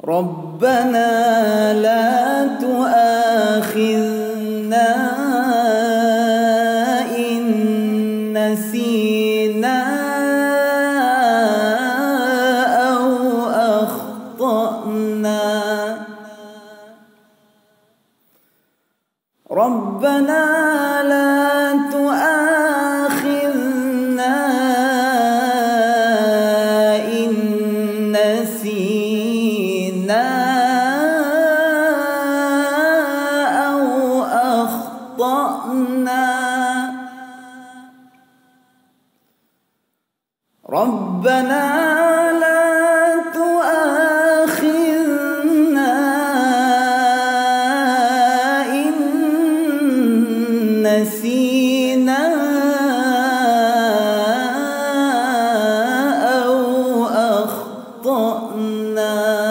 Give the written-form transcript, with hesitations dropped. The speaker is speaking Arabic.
ربنا لا تؤاخذنا إن نسينا أو أخطأنا. ربنا لا تؤاخذنا إن نسينا أو أخطأنا. ربنا لا تؤاخذنا إن نسينا أو أخطأنا.